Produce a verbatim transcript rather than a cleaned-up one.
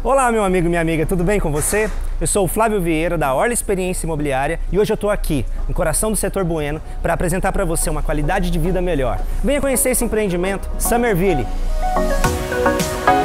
Olá, meu amigo e minha amiga, tudo bem com você? Eu sou o Flávio Vieira, da Orla Experiência Imobiliária, e hoje eu estou aqui, no coração do setor Bueno, para apresentar para você uma qualidade de vida melhor. Venha conhecer esse empreendimento, Summerville.